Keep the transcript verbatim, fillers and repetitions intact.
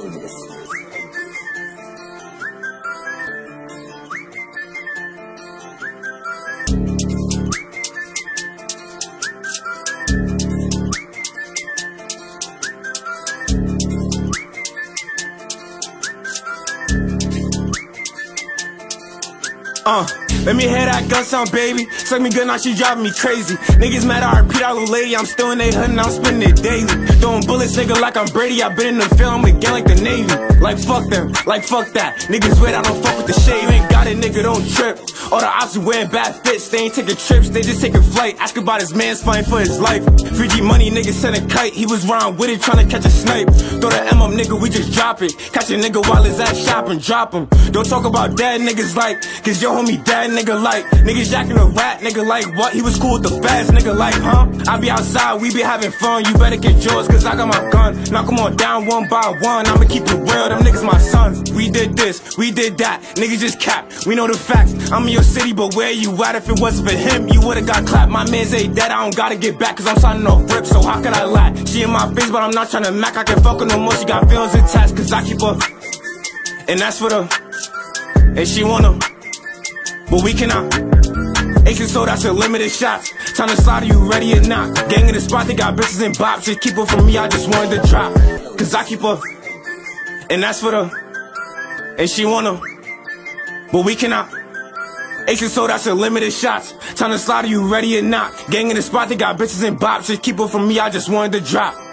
dangerous. Uh, let me hear that gun sound, baby. Suck me good, now she driving me crazy. Niggas mad I repeat out little lady. I'm still in they hood and I'm spending it daily. Throwing bullets, nigga, like I'm Brady. I been in the field, I'm again like the Navy. Like fuck them, like fuck that. Niggas weird, I don't fuck with the shade. You ain't got it, nigga, don't trip. All the ops wearing bad fits, they ain't taking trips, they just taking flight. Ask about his man's fighting for his life. three G money, nigga sent a kite. He was round with it, trying to catch a snipe. Throw the M up, nigga, we just drop it. Catch a nigga while his ass shopping, drop him. Don't talk about dead niggas like, cause your homie dead, nigga, like. Niggas jacking a rat, nigga, like what? He was cool with the fast, nigga, like, huh? I be outside, we be having fun. You better get yours, cause I got my gun. Knock them all down one by one. I'ma keep it real, them niggas my sons. We did this, we did that. Niggas just cap, we know the facts. I'm in your city, but where you at? If it wasn't for him, you would've got clapped. My man's ain't dead, I don't gotta get back, cause I'm signing off rips, so how could I lie? She in my face, but I'm not tryna mac. I can fuck her no more, she got feelings attached, cause I keep her. And that's for the, and she wanna, but we cannot. Aces, so that's a limited shots. Time to slide, are you ready or not? Gang in the spot, they got bitches and bops. Just keep her from me, I just wanted to drop. Cause I keep her, and that's for the, and she wanna, but we cannot. Aces, so that's a limited shots. Time to slide, are you ready or not? Gang in the spot, they got bitches and bops. Just keep her from me, I just wanted to drop.